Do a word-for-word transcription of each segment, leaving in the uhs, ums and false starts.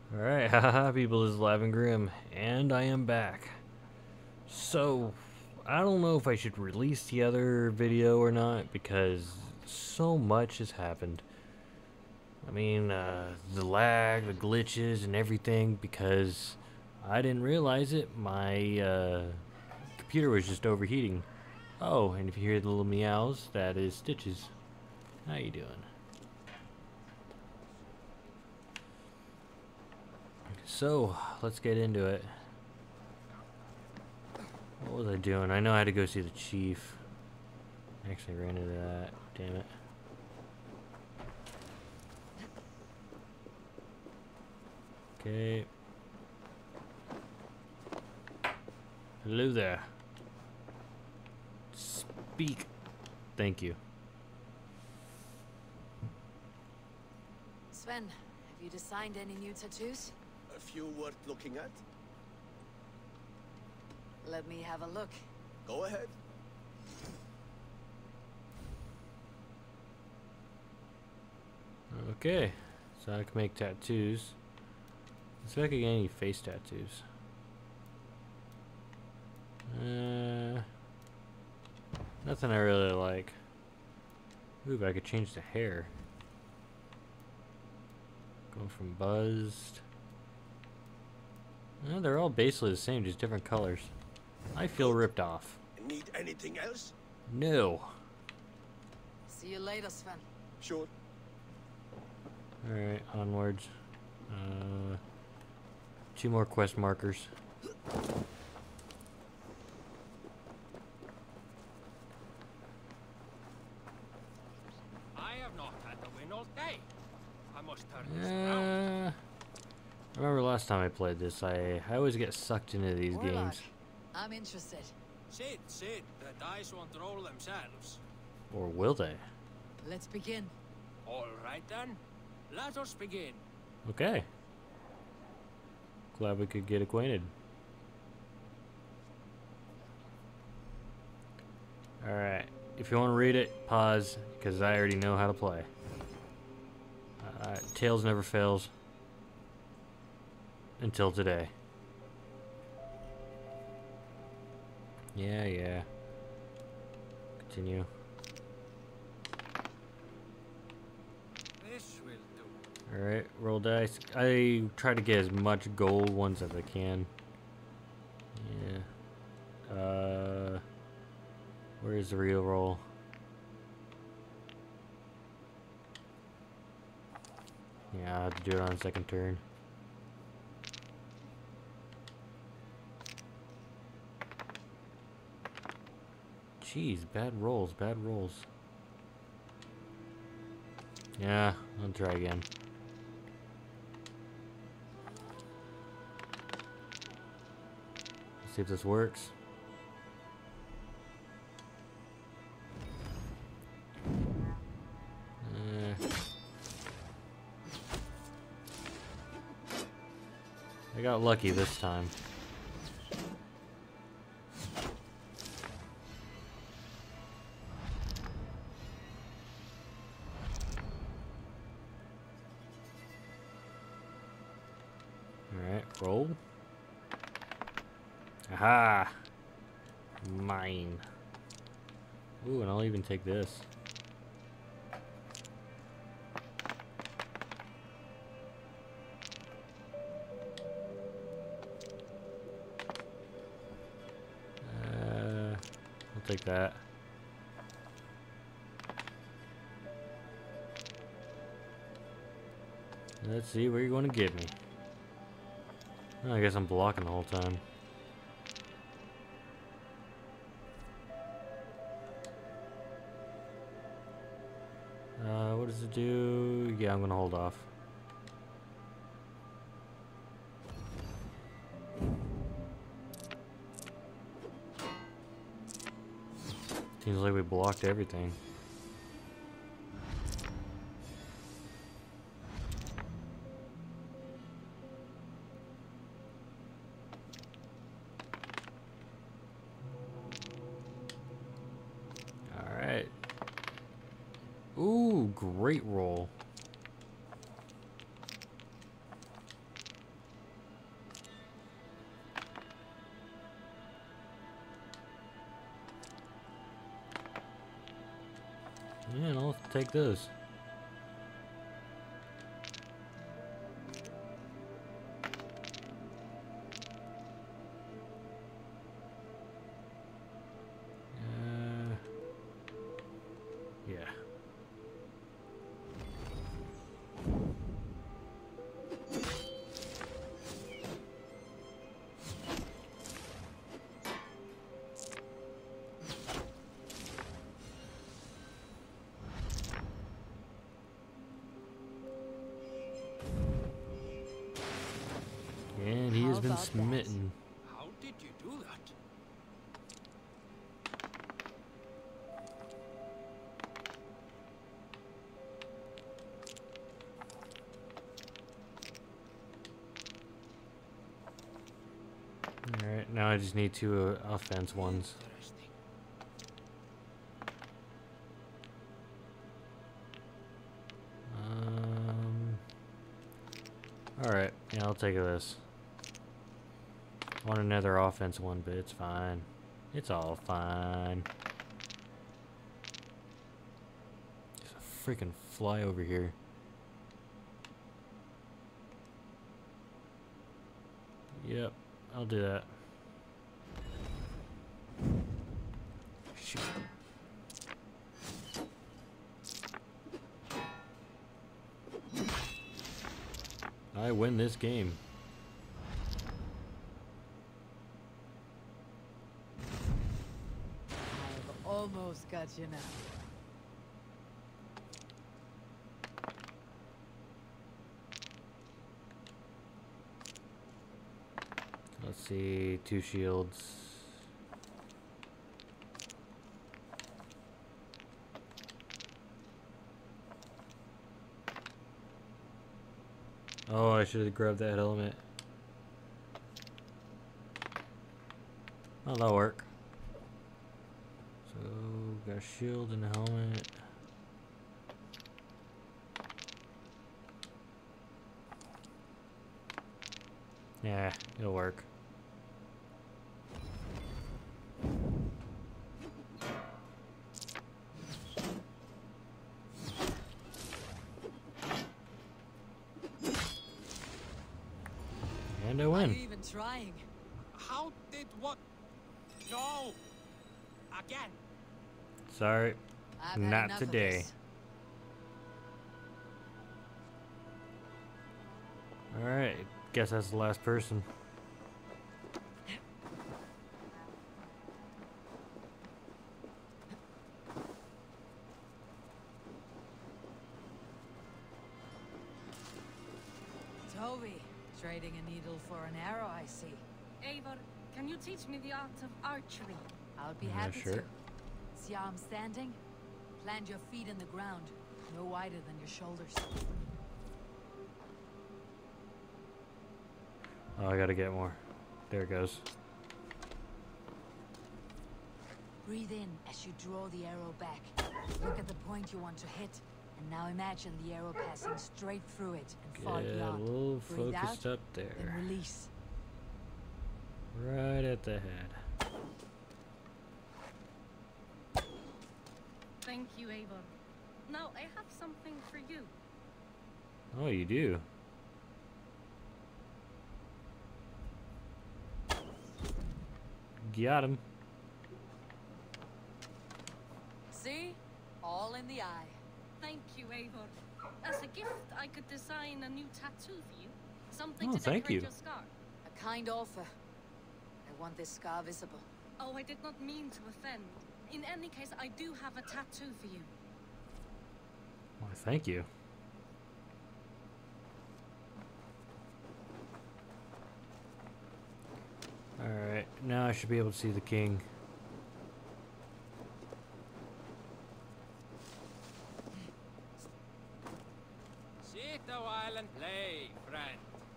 Alright, haha, people, this is Laughing Grim, and I am back. So, I don't know if I should release the other video or not, because so much has happened. I mean, uh, the lag, the glitches, and everything, because I didn't realize it, my uh, computer was just overheating. Oh, and if you hear the little meows, that is Stitches. How you doing? So, let's get into it. What was I doing? I know I had to go see the chief. Actually ran into that. Damn it. Okay. Hello there. Speak. Thank you. Sven, have you designed any new tattoos? A few worth looking at? Let me have a look. Go ahead. Okay. So I can make tattoos. Let's see if I can get any face tattoos. Uh, nothing I really like. Ooh, but I could change the hair. Going from buzzed. No, they're all basically the same, just different colors. I feel ripped off. Need anything else? No. See you later, Sven. Sure. Alright, onwards. Uh, two more quest markers. I have not had the win all day. I must turn this around. Uh, I remember last time I played this, I, I always get sucked into these Warlock, games. I'm interested. Sit, sit. The dice won't roll themselves. Or will they? Let's begin. All right then. Let us begin. Okay. Glad we could get acquainted. Alright. If you want to read it, pause, because I already know how to play. Uh, Tails never fails. Until today. Yeah, yeah. Continue. This will do. Alright, roll dice. I try to get as much gold ones as I can. Yeah. Uh, where's the real roll? Yeah, I have to do it on second turn. Jeez, bad rolls, bad rolls. Yeah, I'll try again. Let's see if this works. Uh, I got lucky this time. Alright, roll. Aha! Mine. Ooh, and I'll even take this. Uh, I'll take that. Let's see where you're going to get me. Oh, I guess I'm blocking the whole time. Uh, what does it do? Yeah, I'm gonna hold off. Seems like we blocked everything. Ooh, great roll. take those. Uh, yeah. And he How has been about that? smitten. How did you do that? Alright, now I just need two uh, offense ones. Interesting. Um. Alright, yeah, I'll take this. I want another offense one, but it's fine. It's all fine. There's a freaking fly over here. Yep, I'll do that. Shoot. I win this game. I've almost got you now. Let's see, two shields. Oh, I should have grabbed that helmet. Oh, that'll work. So, got a shield and a helmet. Yeah, it'll work. And I Are win. you even trying? How did what? No! Again! Sorry, I've had not enough of today. this. Alright, guess that's the last person. Toby, trading a needle for an arrow, I see. Eivor, can you teach me the art of archery? I'll be Yeah, happy sure. to. See how I'm standing? Plant your feet in the ground, no wider than your shoulders. Oh, I gotta get more. There it goes. Breathe in as you draw the arrow back. Look at the point you want to hit, and now imagine the arrow passing straight through it and far Get a beyond. little Breathe focused out, up there. then release. Right at the head. Thank you, Eivor. Now I have something for you. Oh, you do? Got him. See? All in the eye. Thank you, Eivor. As a gift, I could design a new tattoo for you. Something Oh, to thank decorate you. your scar. A kind offer. I want this scar visible. Oh, I did not mean to offend. In any case, I do have a tattoo for you. Why, thank you. Alright, now I should be able to see the king. Sit a while and play, friend.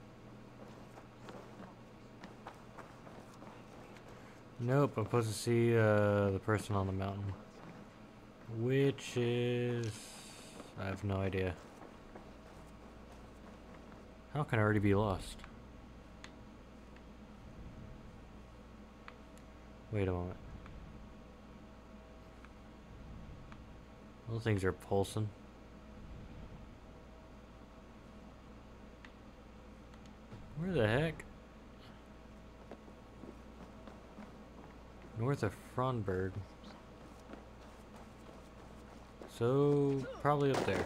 Nope, I'm supposed to see uh, the person on the mountain. Which is... I have no idea. How can I already be lost? Wait a moment. Those things are pulsing. Where the heck? North of Fronberg. So, probably up there.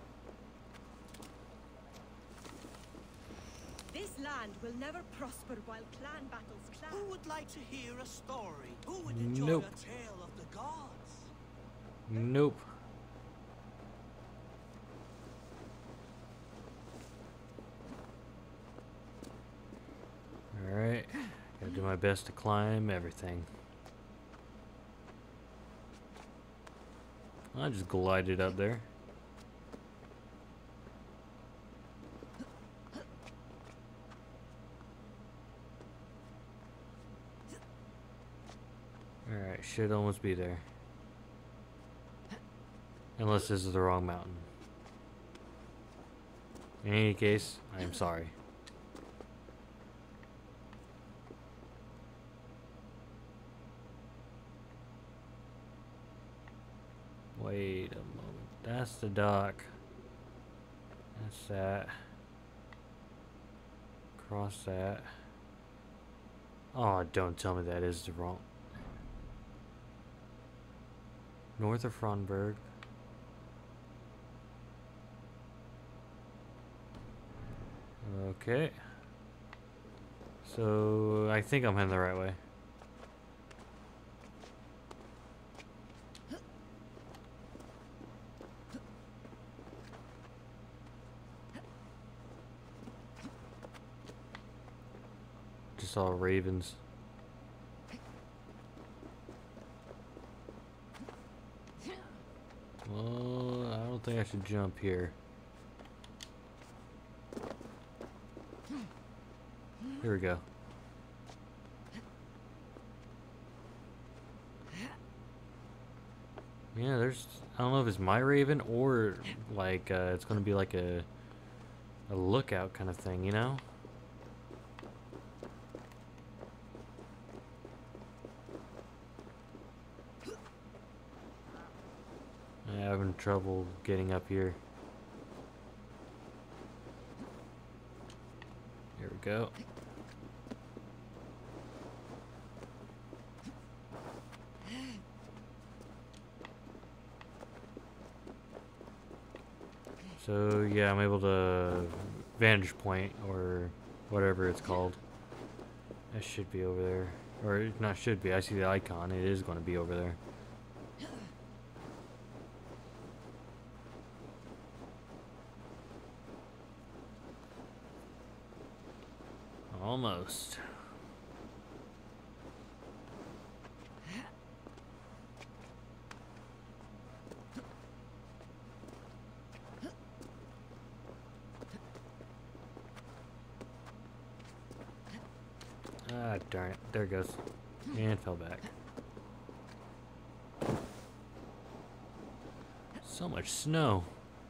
This land will never prosper while clan battles clash. Who would like to hear a story? Who would enjoy Nope. a tale of the gods? Nope. Alright. Gotta do my best to climb everything. I just glided up there. Alright, should almost be there. Unless this is the wrong mountain. In any case, I am sorry. Wait a moment. That's the dock. That's that. Cross that. Oh, don't tell me that is the wrong. North of Fronberg. Okay. So I think I'm heading the right way. Just saw ravens. Well, I don't think I should jump here. Here we go. Yeah, there's, I don't know if it's my raven or like uh, it's gonna be like a a lookout kind of thing, you know? I'm having trouble getting up here. Here we go. So yeah, I'm able to vantage point or whatever it's called. That should be over there, or not should be. I see the icon. It is going to be over there. Almost. Ah, darn it. There it goes. And fell back. So much snow.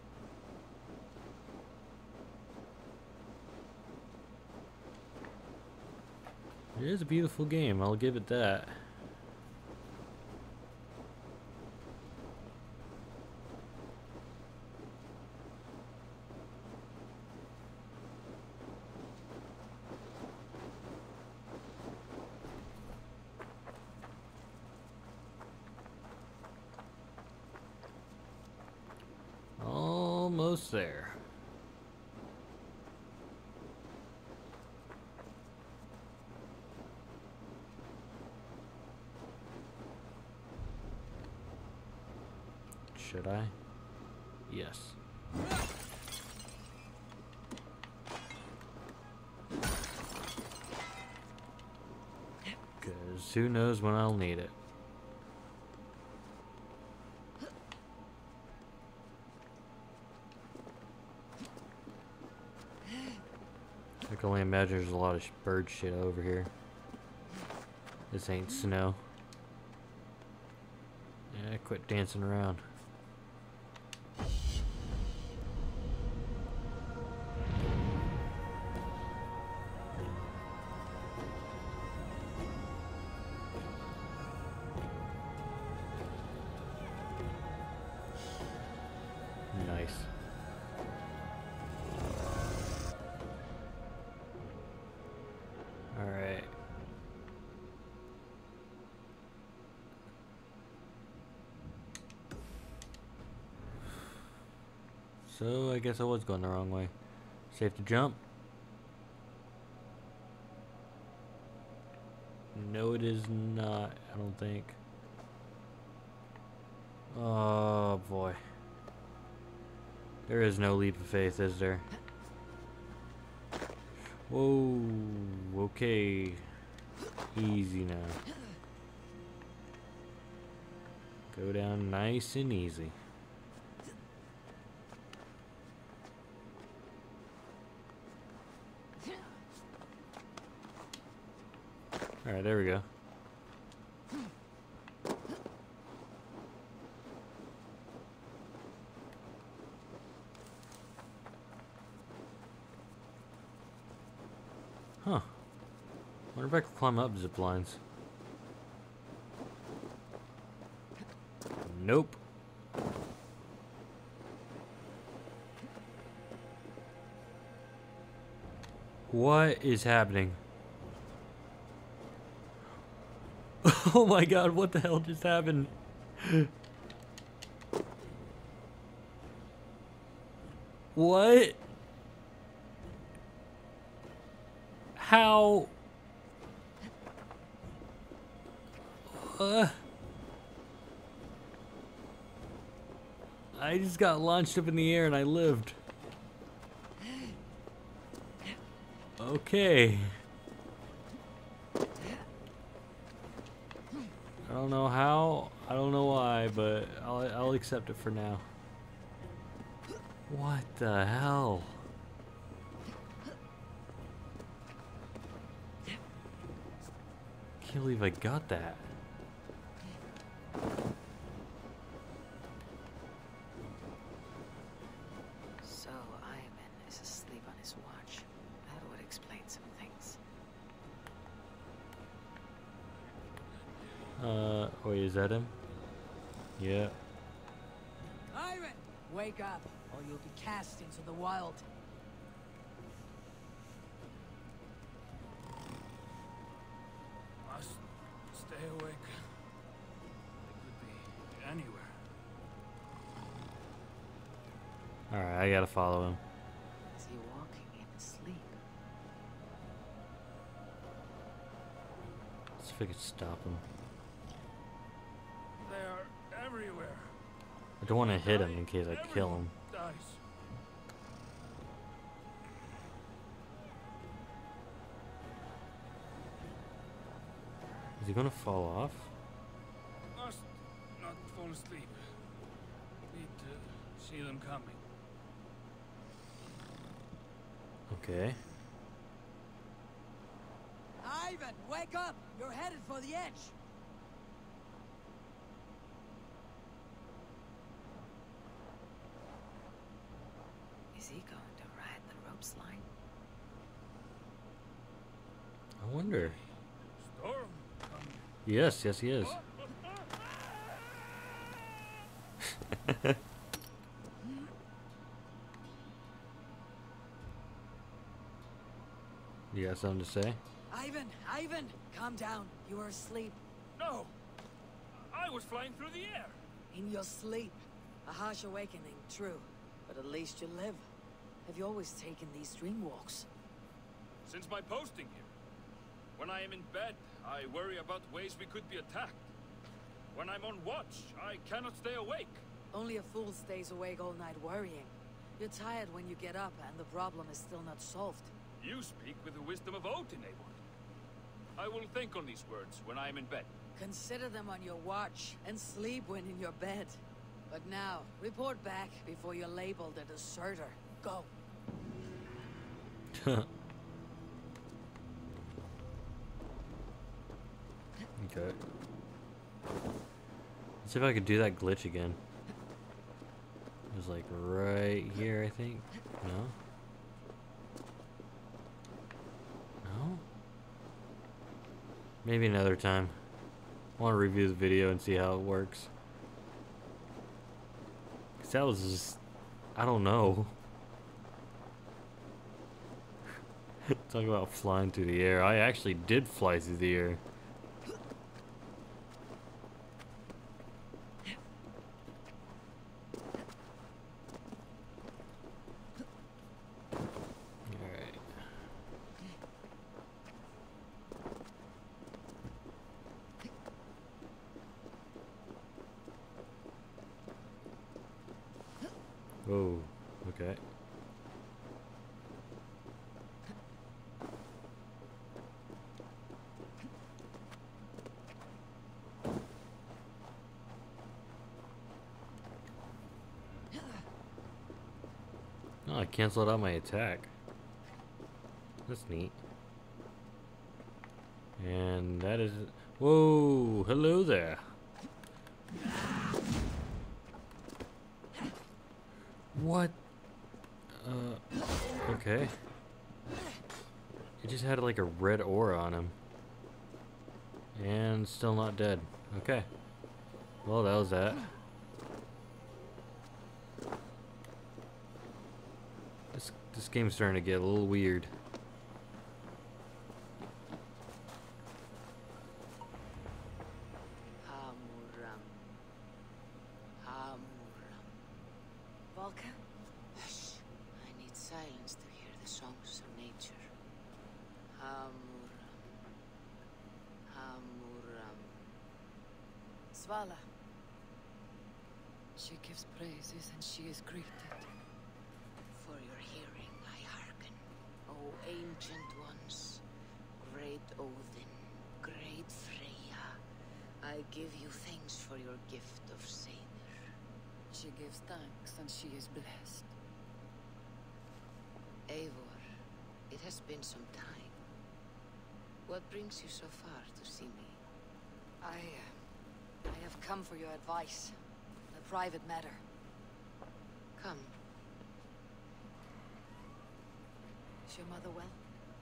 It is a beautiful game, I'll give it that. Almost there. Should I? Yes. Because who knows when I'll need it. I can only imagine there's a lot of sh bird shit over here. This ain't snow. Yeah, quit dancing around. So I guess I was going the wrong way. Safe to jump? No, it is not. I don't think. Oh boy. There is no leap of faith, is there? Whoa. Okay. Easy now. Go down nice and easy. Alright, there we go. Huh. Wonder if I could climb up zip lines. Nope. What is happening? Oh my god, what the hell just happened? What? How? Uh, I just got launched up in the air and I lived. Okay. I don't know how, I don't know why, but I'll, I'll accept it for now. What the hell? Can't believe I got that. So Ivan is asleep on his watch. That would explain some things. Uh, wait, is that him? Yeah. Ivan, wake up, or you'll be cast into the wild. Must stay awake. They could be anywhere. Alright, I gotta follow him. Is he walking in his sleep? Let's see if I can stop him. They are everywhere. I don't want to hit him in case I kill him. Dies. Is he gonna fall off? Must not fall asleep. Need to see them coming. Okay. Ivan, wake up! You're headed for the edge! Is he going to ride the rope slide? I wonder. Storm coming. Yes, yes he is. You got something to say? Ivan, Ivan, calm down. You are asleep. No! I was flying through the air! In your sleep. A harsh awakening, true. But at least you live. Have you always taken these dream walks? Since my posting here. When I am in bed, I worry about ways we could be attacked. When I'm on watch, I cannot stay awake. Only a fool stays awake all night worrying. You're tired when you get up and the problem is still not solved. You speak with the wisdom of Odin, Eivor. I will think on these words when I am in bed. Consider them on your watch and sleep when in your bed. But now, report back before you're labeled a deserter. Go. Okay. Let's see if I could do that glitch again. It was like right here, I think. No? No? Maybe another time. I want to review the video and see how it works. Cause that was just, I don't know. Talk about flying through the air. I actually did fly through the air. canceled out my attack. That's neat. And that is... Whoa! Hello there! What? Uh, okay. He just had like a red aura on him. And still not dead. Okay. Well, that was that. This, this game's starting to get a little weird. Hamuram. Hamuram. Volka? Hush. I need silence to hear the songs of nature. Hamuram. Hamuram. Svala. She gives praises and she is greeted. For your hearing I hearken, O ancient ones, great Odin, great Freya. I give you thanks for your gift of Seder. She gives thanks and she is blessed. Eivor, it has been some time. What brings you so far to see me? I... Uh, I have come for your advice. A private matter. Come. Is your mother well?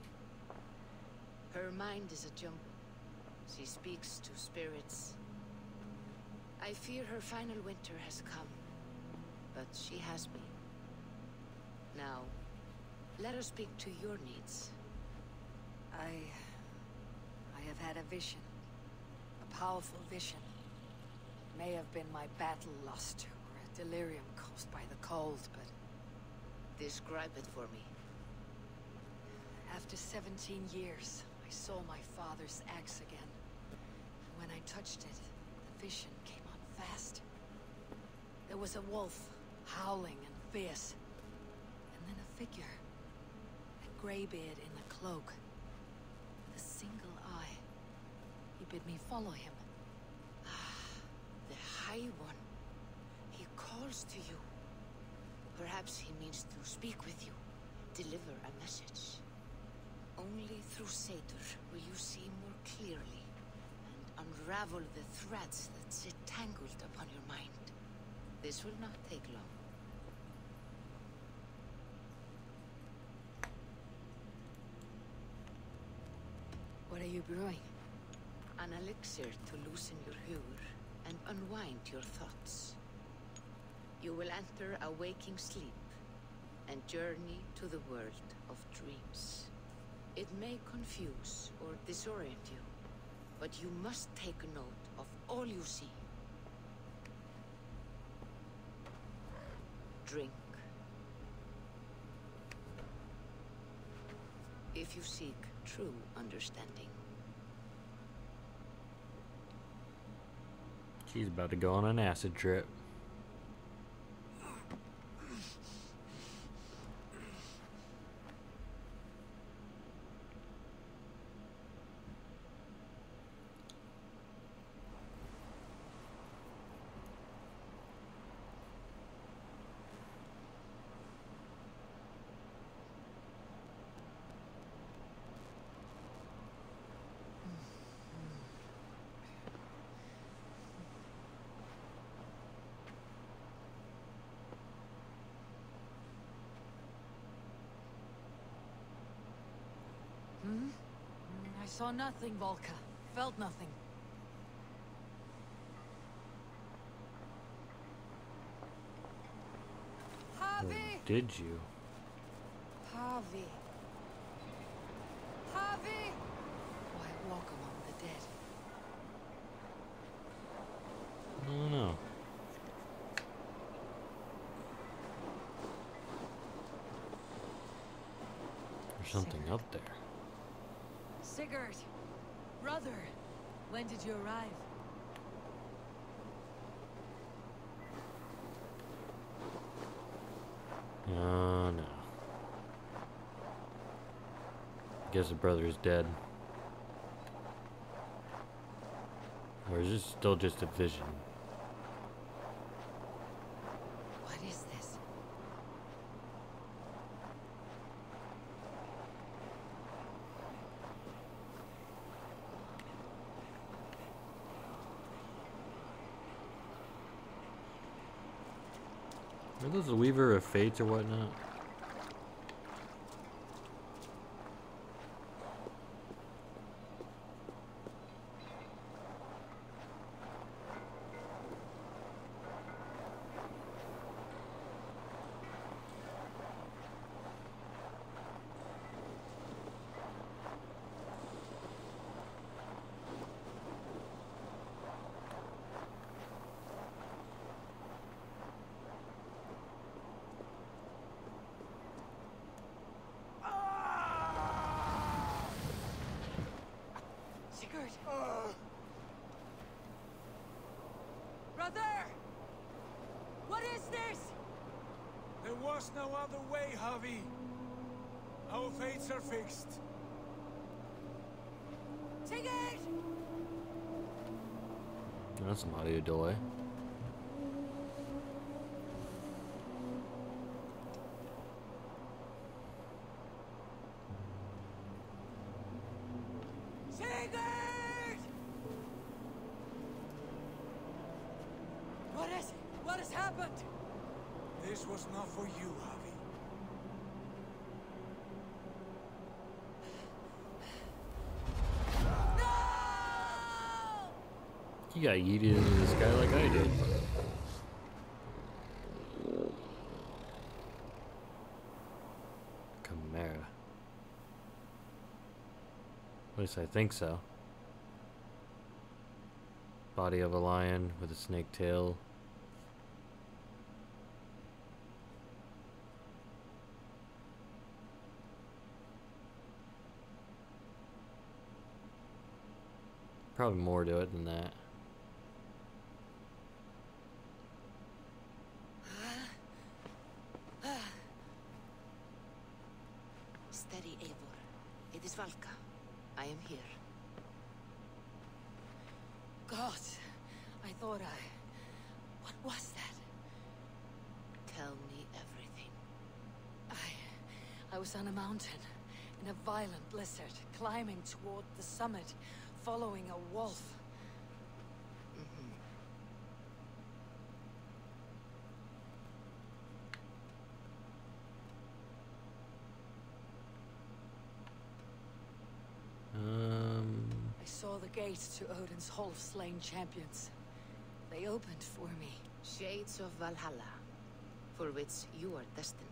Her mind is a jumble. She speaks to spirits. I fear her final winter has come. But she has me. Now, let her speak to your needs. I... I have had a vision. A powerful vision. May have been my battle lust, or a delirium caused by the cold, but... Describe it for me. After seventeen years, I saw my father's axe again. And when I touched it, the vision came on fast. There was a wolf, howling and fierce. And then a figure. A graybeard in a cloak. With a single eye. He bid me follow him. High One. He calls to you. Perhaps he means to speak with you, deliver a message. Only through Seder will you see more clearly and unravel the threads that sit tangled upon your mind. This will not take long. What are you brewing? An elixir to loosen your hur and unwind your thoughts. You will enter a waking sleep and journey to the world of dreams. It may confuse or disorient you, but you must take note of all you see. Drink. If you seek true understanding. She's about to go on an acid trip. Hmm? I saw nothing, Volka. Felt nothing. Harvey! Did you? Harvey. Harvey! Why walk among the dead? I don't know. There's something up there. Sigurd! Brother! When did you arrive? Oh no. Guess the brother is dead. Or is this still just a vision? What is this? those the Weaver of Fates or whatnot? Brother! What is this? There was no other way, Javi. Our fates are fixed. Sigurd! That's some audio delay. Sigurd! What is it? What has happened? This was not for you, Javi. No! You got yeeted into the sky like I did. Chimera. At least I think so. Body of a lion with a snake tail. Probably more to it than that. Steady, Eivor. It is Valka. I am here. God, I thought I... What was that? Tell me everything. I... I was on a mountain, in a violent blizzard, climbing toward the summit, following a wolf. Mm-hmm. Um, I saw the gates to Odin's Hall of Slain Champions. They opened for me. Shades of Valhalla, for which you are destined.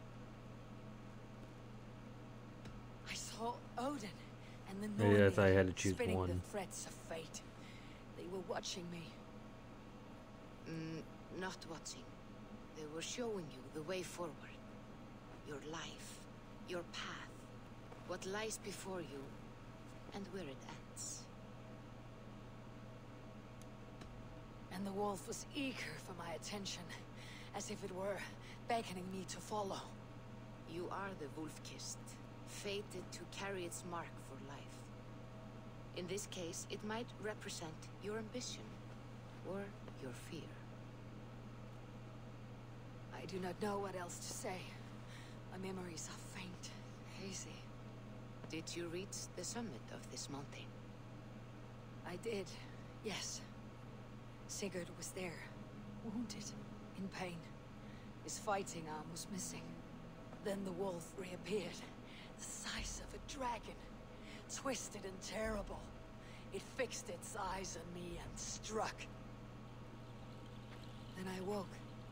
I saw Odin and the Maybe I Nornir thought I had to choose spinning one. the threads of fate. They were watching me. Mm, not watching. They were showing you the way forward. Your life, your path, what lies before you, and where it ends. And the wolf was eager for my attention, as if it were beckoning me to follow. You are the wolf-kissed, fated to carry its mark for life. In this case, it might represent your ambition, or your fear. I do not know what else to say. My memories are faint, hazy. Did you reach the summit of this mountain? I did, yes. Sigurd was there, wounded, in pain. His fighting arm was missing. Then the wolf reappeared, the size of a dragon, twisted and terrible. It fixed its eyes on me and struck. Then I woke.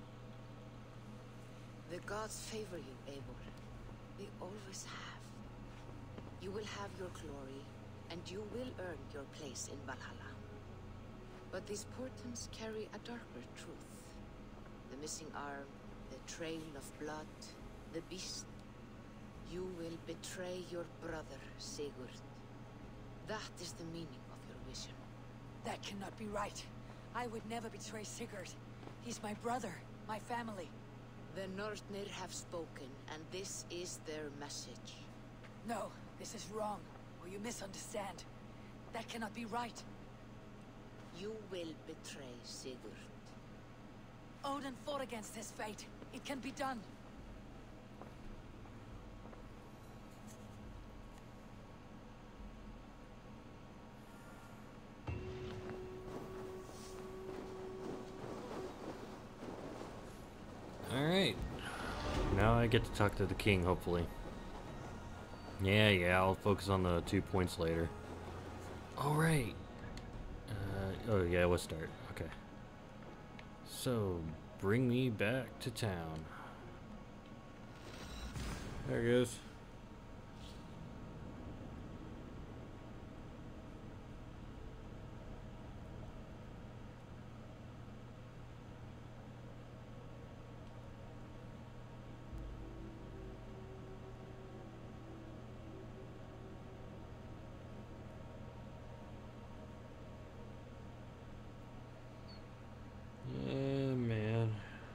The gods favor you, Eivor. They always have. You will have your glory, and you will earn your place in Valhalla. But these portents carry a darker truth. The missing arm, the trail of blood, the beast. You will betray your brother, Sigurd. That is the meaning of your vision. That cannot be right. I would never betray Sigurd. He's my brother, my family. The Nornir have spoken, and this is their message. No, this is wrong, or you misunderstand. That cannot be right. You will betray Sigurd. Odin fought against his fate. It can be done. Alright. might get to talk to the king, hopefully. Yeah, yeah, I'll focus on the two points later. Alright. Uh, oh, yeah, we'll start. Okay. So, bring me back to town. There it goes. Yeah, man.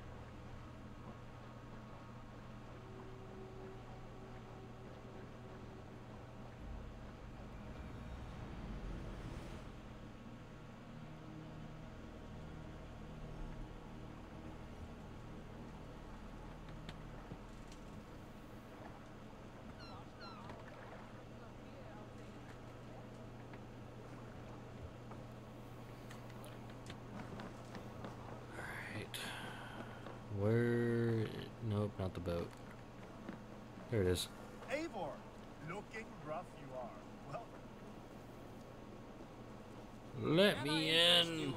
Where? Nope, not the boat. There it is. Eivor, looking rough you are. Well, Let me in.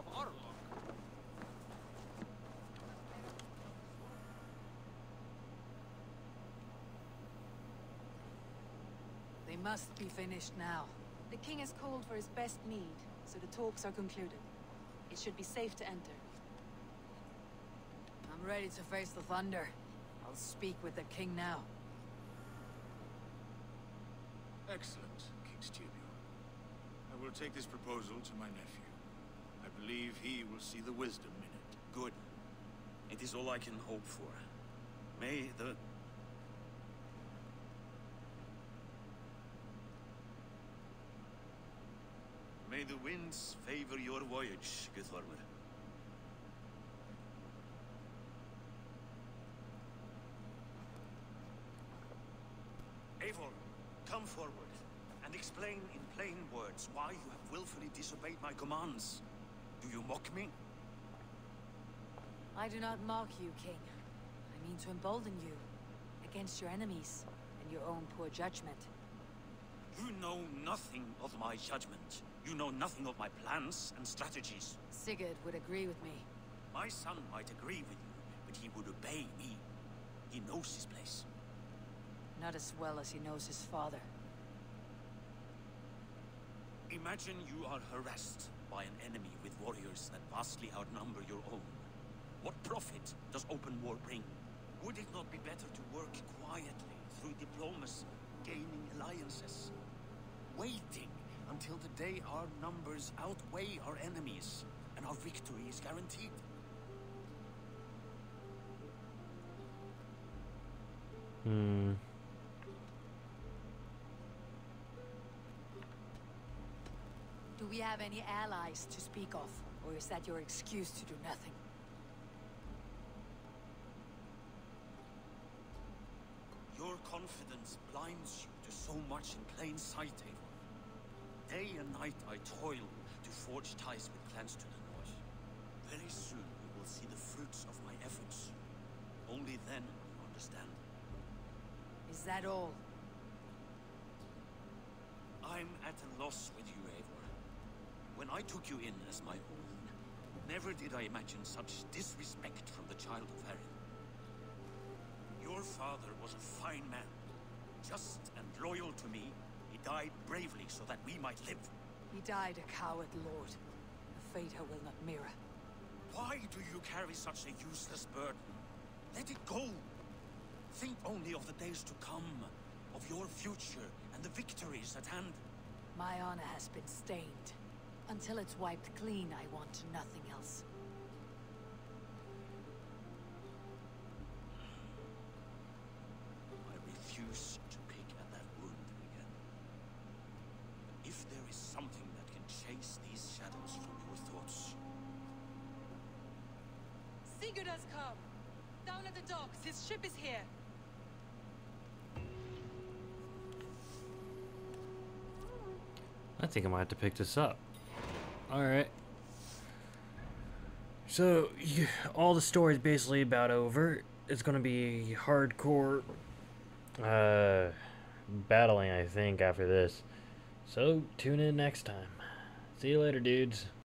They must be finished now. The king has called for his best mead, so the talks are concluded. It should be safe to enter. I'm ready to face the thunder. I'll speak with the king now. Excellent, King Stubio. I will take this proposal to my nephew. I believe he will see the wisdom in it. Good. It is all I can hope for. May the... May the winds favor your voyage, Guthormer. Eivor, come forward and explain in plain words why you have willfully disobeyed my commands. Do you mock me? I do not mock you, king. I mean to embolden you against your enemies and your own poor judgment. You know nothing of my judgment. You know nothing of my plans and strategies. Sigurd would agree with me. My son might agree with you, but he would obey me. He knows his place. Not as well as he knows his father. Imagine you are harassed by an enemy with warriors that vastly outnumber your own. What profit does open war bring? Would it not be better to work quietly through diplomacy, gaining alliances? Waiting until the day our numbers outweigh our enemies and our victory is guaranteed? Hmm. Do we have any allies to speak of? Or is that your excuse to do nothing? Your confidence blinds you to so much in plain sight, Eivor. Day and night I toil to forge ties with clans to the north. Very soon you will see the fruits of my efforts. Only then will you understand. Is that all? I'm at a loss with you, Eivor. When I took you in as my own, never did I imagine such disrespect from the child of Erin. Your father was a fine man, just and loyal to me. He died bravely so that we might live. He died a coward, Lord. A fate I will not mirror. Why do you carry such a useless burden? Let it go. Think only of the days to come, of your future and the victories at hand. My honor has been stained. Until it's wiped clean, I want nothing else. I refuse to pick at that wound again. But if there is something that can chase these shadows from your thoughts... Sigurd has come! Down at the docks, his ship is here! I think I might have to pick this up. Alright. So, you, all the story is basically about over. it's gonna be hardcore uh, battling, I think, after this. So tune in next time. See you later, dudes.